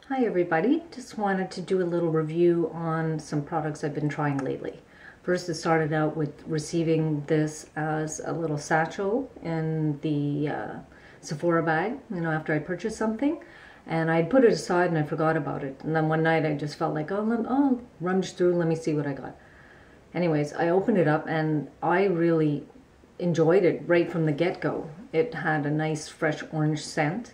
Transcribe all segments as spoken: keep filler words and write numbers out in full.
Hi everybody, just wanted to do a little review on some products I've been trying lately. First, it started out with receiving this as a little satchel in the uh, Sephora bag, you know, after I purchased something. And I'd put it aside and I forgot about it. And then one night I just felt like, oh, let, oh rummage through, let me see what I got. Anyways, I opened it up and I really enjoyed it right from the get-go. It had a nice fresh orange scent.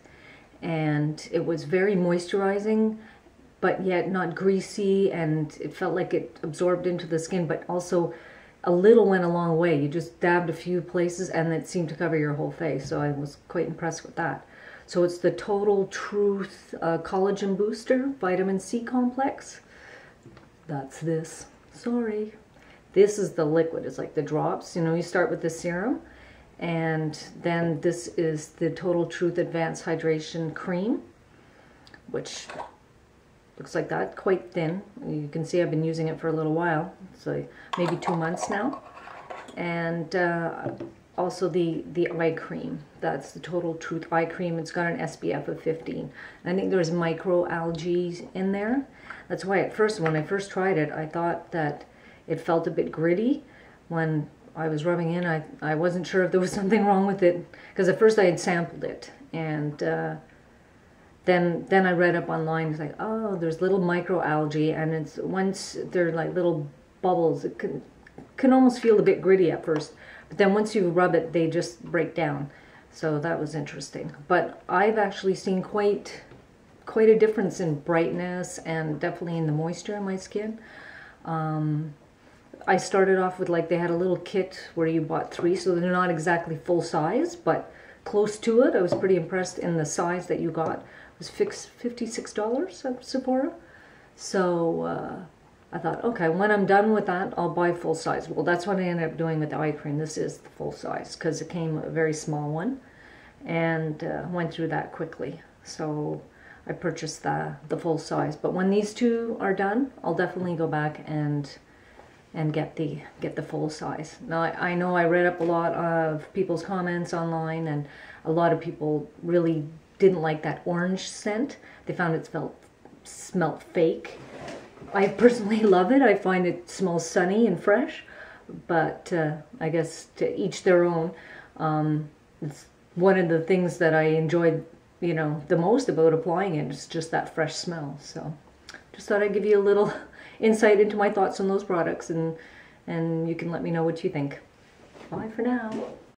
And it was very moisturizing, but yet not greasy, and it felt like it absorbed into the skin, but also a little went a long way. You just dabbed a few places and it seemed to cover your whole face, so I was quite impressed with that. So it's the Total Truth uh, Collagen Booster Vitamin C Complex. That's this. Sorry. This is the liquid. It's like the drops. You know, you start with the serum. And then this is the Total Truth Advanced Hydration Cream, which looks like that, quite thin. You can see I've been using it for a little while, so maybe two months now. And uh, also the, the eye cream. That's the Total Truth Eye Cream. It's got an S P F of fifteen. I think there's microalgae in there. That's why at first, when I first tried it, I thought that it felt a bit gritty. When I was rubbing in, I, I wasn't sure if there was something wrong with it, because at first I had sampled it, and uh, then then I read up online. It's like, oh, there's little microalgae, and it's once they're like little bubbles, it can can almost feel a bit gritty at first, but then once you rub it, they just break down. So that was interesting. But I've actually seen quite quite a difference in brightness and definitely in the moisture in my skin. Um, I started off with, like, they had a little kit where you bought three, so they're not exactly full size, but close to it. I was pretty impressed in the size that you got. It was fifty-six dollars at Sephora. So uh, I thought, okay, when I'm done with that, I'll buy full size. Well, that's what I ended up doing with the eye cream. This is the full size, because it came a very small one, and uh, went through that quickly. So I purchased the, the full size. But when these two are done, I'll definitely go back and and get the get the full size. Now I, I know I read up a lot of people's comments online, and a lot of people really didn't like that orange scent. They found it felt smelled fake. I personally love it. I find it smells sunny and fresh, but uh, I guess to each their own. Um, it's one of the things that I enjoyed, you know, the most about applying it is just that fresh smell. So just thought I'd give you a little insight into my thoughts on those products, and and you can let me know what you think. Bye for now.